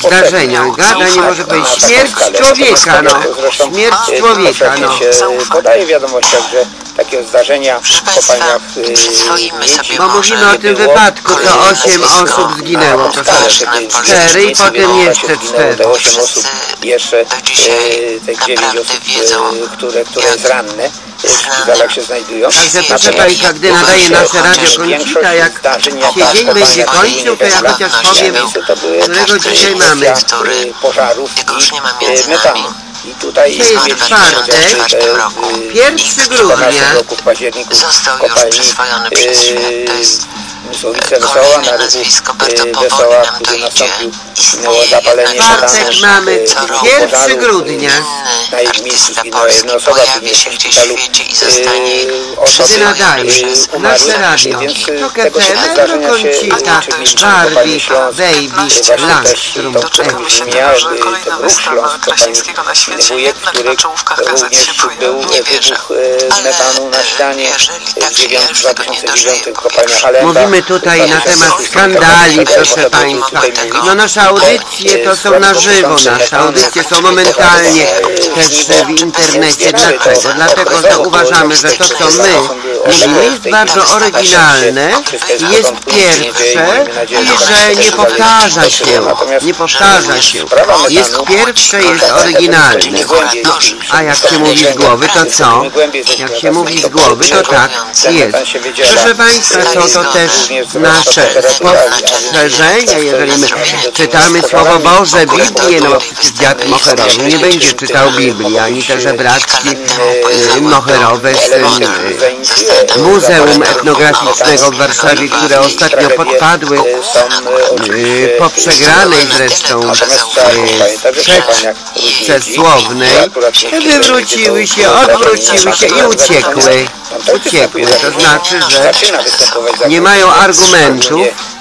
zdarzenia. Gada, nie może powiedzieć. Śmierć człowieka, no. Śmierć człowieka, no. Podaje w wiadomościach, że takiego zdarzenia w kopalniach bo mówimy o tym wypadku, to 8 osób zginęło. To są 4 i potem jeszcze 4. 8 osób, jeszcze te 9 osób, które jest ranne. W szpitalach się znajdują. Także proszę Państwa, gdy nadaje nasze radio Koncita, jak się dzień będzie kończył, to ja chociaż powiem, którego dzisiaj mamy. Pożarów i metanu. I tutaj jest czwartek, 1 grudnia. W październiku został już przyswojony przez świat. To jest Mysłowice Wesoła, na rybu Wesoła, który nastąpił zapalenie czwartek mamy 1 grudnia. Na ich miejscu zginęła jedna osoba, pojawi się gdzieś w świecie i zostanie Gdy nadaje nasze radio, to KFM, Koncita, Barbie, Baby, Langstrom, Doczekamy się tego, że kolejna wystawa Krasińskiego na świecie jednak na czołówkach gazet się pojawi. nie wierzę, metanu na ścianie jeżeli tak w się ja już tego nie dożyję. kopalniach Halenda. Mówimy tutaj na temat skandali, proszę Państwa. No nasze audycje to są na żywo, nasze audycje są momentalnie też w internecie. Dlaczego? Dlatego, że uważamy, że to, co my mówimy, jest bardzo oryginalne, jest pierwsze i że nie powtarza się. Nie powtarza się. Jest pierwsze, jest oryginalne. No, a jak się mówi z głowy, to co? Jak się mówi z głowy, to tak jest. Proszę Państwa, są to też nasze spostrzeżenia, jeżeli my czytamy Słowo Boże, Biblię, no dziad Moherowy nie będzie czytał Biblii, ani te żebraczki moherowe z Muzeum Etnograficznego w Warszawie, które ostatnio podpadły po przegranej zresztą przesłownej, wywróciły się, odwróciły się i uciekły. To znaczy, że nie mają argumentów.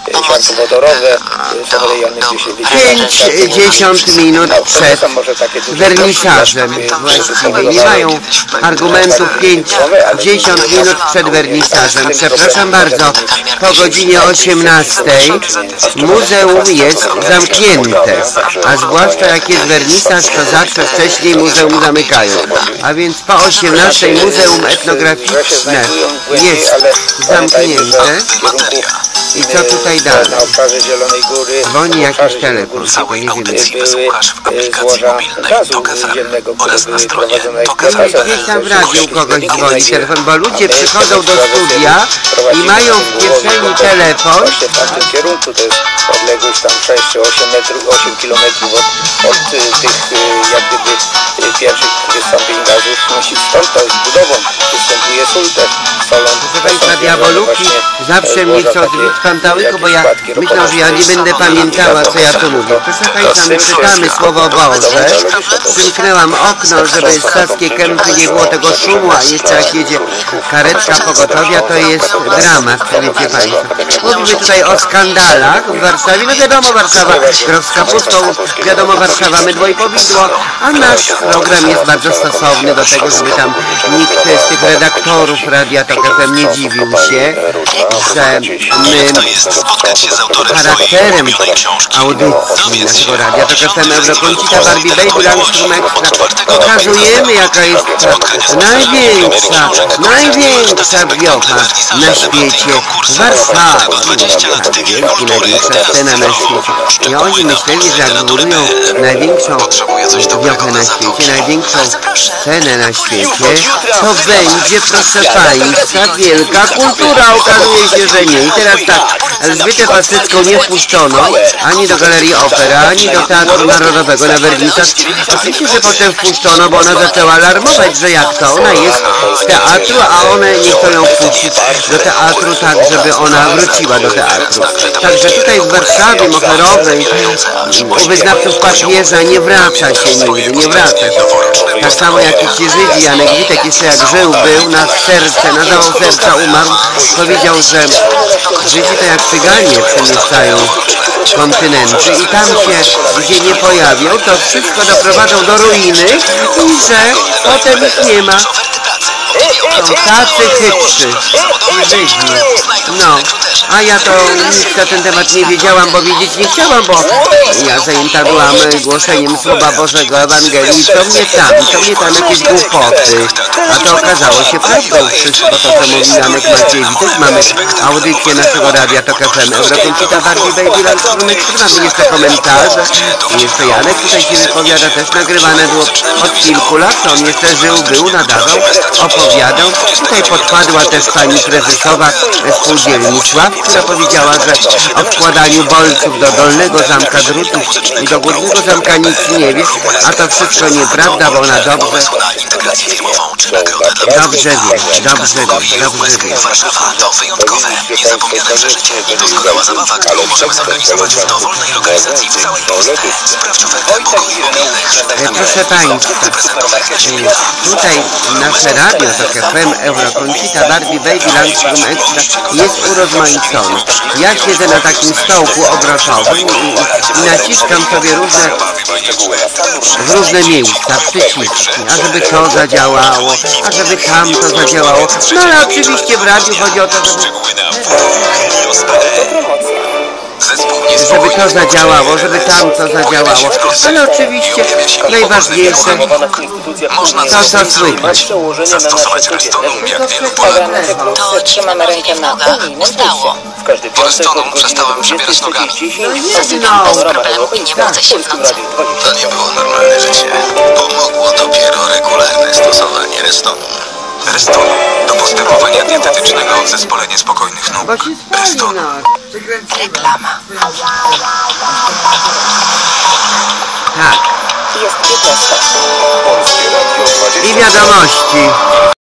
5-10 minut przed wernisażem właściwie. Nie mają argumentów 5-10 minut przed wernisażem. Przepraszam bardzo, po godzinie 18 muzeum jest zamknięte, a zwłaszcza jak jest wernisaż, to zawsze wcześniej muzeum zamykają. A więc po 18 Muzeum Etnograficzne jest zamknięte. I co tutaj dalej? Na obszarze Zielonej Góry dzwoni jakiś telefon. Całej audycji wysłuchasz w aplikacji mobilnej TOK FM oraz na stronie tokfm.pl. Gdzieś tam w radiu kogoś dzwoni telefon, bo ludzie przychodzą do studia i mają w kieszeni telefon. Właśnie w tamtym kierunku to jest odległość tam 6 czy 8 kilometrów od tych jak gdyby pierwszych wystąpień gazów. Stąd to z budową występuje sól też. Proszę Państwa, diaboluki zawsze mnie chcą zbić w pantałyku, bo ja myślę, że ja nie będę pamiętała, co ja tu mówię. Proszę Państwa, my czytamy Słowo Boże. Przymknęłam okno, żeby z Saskiej Kępy nie było tego szumu, a jeszcze jak jedzie karetka pogotowia, to jest dramat, wiecie Państwo. Mówimy tutaj o skandalach w Warszawie. No wiadomo, Warszawa, groch z kapustą, wiadomo, Warszawa, mydło i powidło, a nasz program jest bardzo stosowny do tego, żeby tam nikt z tych redaktorów Radia Tok FM nie dziwił się, że my charakterem audycji naszego radia Tok FM Eurokoncita, Barbie, Baby, Langstrom Extra pokazujemy, jaka jest największa wiocha na świecie, Warszawa, największa scena na świecie. I oni myśleli, że jak wybudują największą wiochę na świecie, największą scenę na świecie, to będzie, proszę Państwa, wielka kultura. Okazuje się, że nie. I teraz tak, Elżbietę Pastycką nie wpuszczono ani do Galerii Opera, ani do Teatru Narodowego na wernisaż. Oczywiście, że potem wpuszczono, bo ona zaczęła alarmować, że jak to, ona jest z teatru, a one nie chcą ją wpuścić do teatru tak, żeby ona wróciła do teatru. Także tutaj w Warszawie Moherowej u wyznawców papieża nie wraca się nigdy, nie wraca się. Tak samo jak i ci Żydzi, Janek Witek jeszcze jak żył, był na zawał serca umarł, powiedział, że Żydzi to jak cyganie przemieszczają kontynenty i tam się, gdzie nie pojawią, to wszystko doprowadzą do ruiny i że potem ich nie ma. Są tacy chytrzy, Żydzi. No, a ja to nic na ten temat nie wiedziałam, bo wiedzieć nie chciałam, bo ja zajęta byłam głoszeniem Słowa Bożego, Ewangelii, to mnie tam jakieś głupoty. A to okazało się prawdą wszystko to, co mówi Janek Maciejewicz. Też mamy audycję naszego radia TOK FM, Eurokoncita, Barbie Baby, Landstrumyk, mamy jeszcze komentarze. I jeszcze Janek tutaj się wypowiada, też nagrywane było od kilku lat, on jeszcze żył, był, nadawał, opowiadał. Tutaj podpadła też pani prezesowa spółdzielni Sław, która powiedziała, że o wkładaniu bolców do dolnego zamka drutów i do górnego zamka nic nie wie, a to wszystko nieprawda, bo ona dobrze wie. Warszawa to wyjątkowe, niezapomniane przeżycie i doskonała zabawa, którą możemy zorganizować w dowolnej lokalizacji w całej Polsce. Sprawdź ofertę pokoi mobilnych w sklepach. Proszę Państwa, tutaj nasze radio, TOK FM, Eurokoncita, Barbie Baby, Landstrum Extra jest urozmaicone. Ja siedzę na takim stołku obrotowym i naciskam sobie w różne miejsca przyciski, ażeby to zadziałało, ażeby tamto zadziałało. No ale oczywiście w radiu chodzi o to, żeby to zadziałało, żeby tamto zadziałało. Ale oczywiście najważniejsze to, co słychać. Zastosować Restonum jak wielu Polaków. To trzymamy rękę na unijnym pulsie. Po Restonum przestałem przebierać nogami. Bez problemu i nie budzę się w nocy. To nie było normalne życie. Pomogło dopiero regularne stosowanie Restonum. Restonum to postępowania dietetycznego od zespolenia spokojnych nóg. Bo się spali, no. Reklama. Tak. Jest 15. I wiadomości.